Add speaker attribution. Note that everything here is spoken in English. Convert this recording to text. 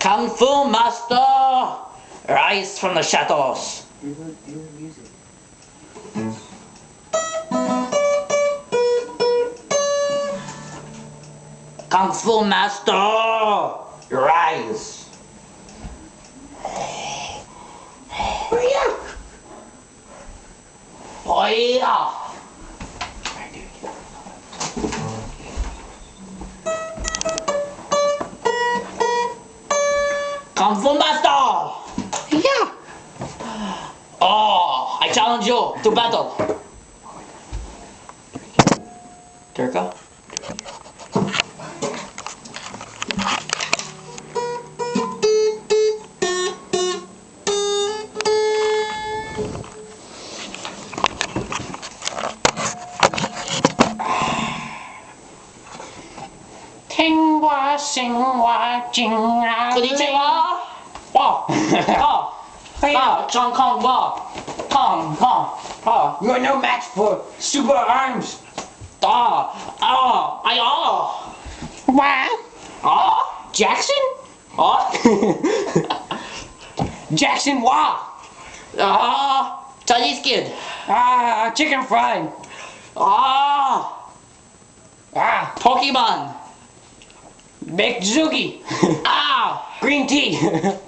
Speaker 1: Kung Fu Master, rise from the shadows.
Speaker 2: Music.
Speaker 1: Kung Fu Master, rise. Oh yeah. Kung Fu Master!
Speaker 2: Yeah.
Speaker 1: Oh, I challenge you to battle. Durga? Konnichiwa! Wow! Chong Kong Wa! Kong Kong!
Speaker 2: You are no match for super arms. Jackson? Jackson Wah.
Speaker 1: Chinese kid!
Speaker 2: Chicken fried.
Speaker 1: Pokemon!
Speaker 2: Baked Zuki.
Speaker 1: Ah!
Speaker 2: Green tea.